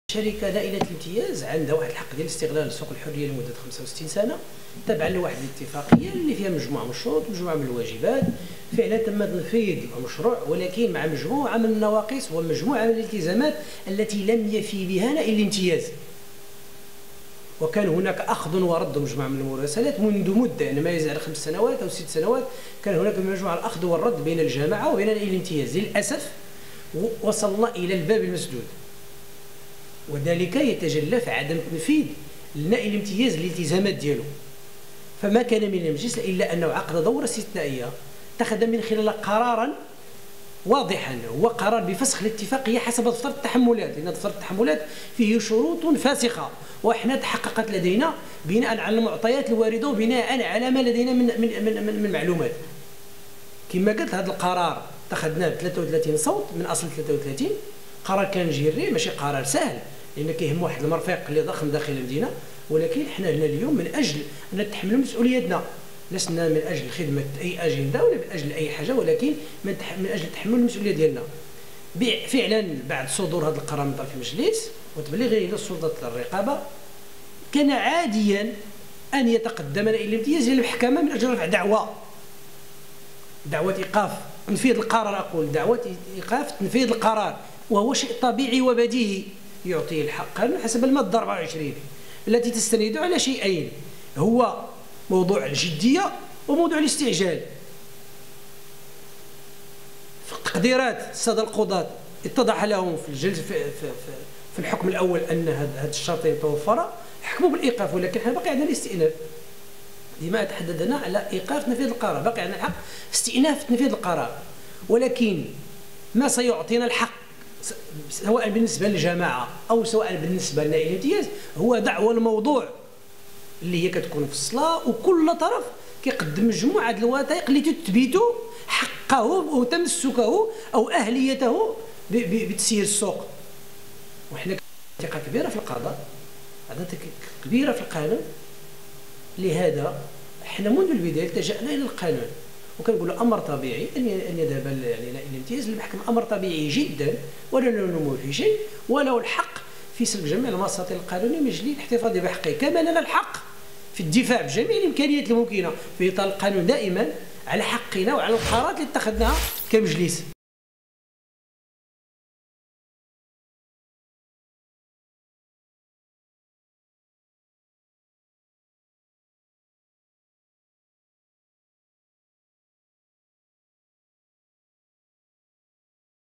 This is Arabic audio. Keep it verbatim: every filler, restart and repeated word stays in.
شركة نائلة الامتياز عندها واحد الحق ديال استغلال سوق الحرية لمدة خمسة وستين سنة تبعا لواحد الاتفاقية اللي فيها مجموعة من الشروط مجموعة من الواجبات. فعلا تم تنفيذ المشروع ولكن مع مجموعة من النواقص ومجموعة من الالتزامات التي لم يفي بها نائل الامتياز. وكان هناك أخذ ورد مجموعة من المراسلات منذ مدة يعني ما يزال خمس سنوات أو ست سنوات. كان هناك مجموعة الأخذ والرد بين الجامعة وبين نائل الامتياز. للأسف وصلنا إلى الباب المسدود، وذلك يتجلى في عدم تنفيذ النائل الامتياز الالتزامات ديالو. فما كان من المجلس الا انه عقد دوره استثنائيه اتخذ من خلالها قرارا واضحا، هو قرار بفسخ الاتفاقيه حسب دفتر التحملات، لان دفتر التحملات فيه شروط فاسخه وحنا تحققت لدينا بناء على المعطيات الوارده وبناء على ما لدينا من من من, من, من معلومات. كما قلت هذا القرار اتخذناه ب ثلاثة وثلاثين صوت من اصل ثلاثة وثلاثين. قرار كان جيري ماشي قرار سهل، لان كيهم واحد المرفق اللي ضخم داخل المدينه، ولكن حنا هنا اليوم من اجل ان نتحملوا مسؤوليتنا، لسنا من اجل خدمه اي اجنده ولا من اجل اي حاجه، ولكن من, من اجل تحمل المسؤوليه ديالنا. فعلا بعد صدور هذا القرار من طرف المجلس وتبليغه الى سلطه الرقابه كان عاديا ان يتقدم نائل الامتياز الى المحكمه من اجل رفع دعوى دعوه ايقاف تنفيذ القرار، اقول دعوه ايقاف تنفيذ القرار، وهو شيء طبيعي وبديهي يعطيه الحق حسب الماده أربعة وعشرين التي تستند على شيئين، هو موضوع الجديه وموضوع الاستعجال. في تقديرات الساده القضاة اتضح لهم في الجلسه في, في, في, في الحكم الاول ان هذا الشرطين توفرا، حكموا بالايقاف، ولكن حنا باقي عندنا الاستئناف. لما تحددنا على ايقاف تنفيذ القرار، باقي عندنا الحق استئناف تنفيذ القرار، ولكن ما سيعطينا الحق سواء بالنسبه للجماعه او سواء بالنسبه لنائل الامتياز هو دعوى الموضوع اللي هي كتكون في الصلاه، وكل طرف كيقدم مجموعه الوثائق اللي تثبت حقه وتمسكه او اهليته بتسيير السوق. وحنا ثقه كبيره في القضاء، عندنا ثقه كبيره في القانون، لهذا حنا منذ البدايه التجأنا الى القانون، وكنقولوا امر طبيعي ان ان يذهب يعني نائل الامتياز للمحكمه، امر طبيعي جدا ولا نلوم في شيء، وله الحق في سلك جميع المساطر القانونيه من اجل الاحتفاظ بحقه، كما لنا الحق في الدفاع بجميع الامكانيات الممكنه في اطار القانون دائما على حقنا وعلى القرارات اللي اتخذناها كمجلس.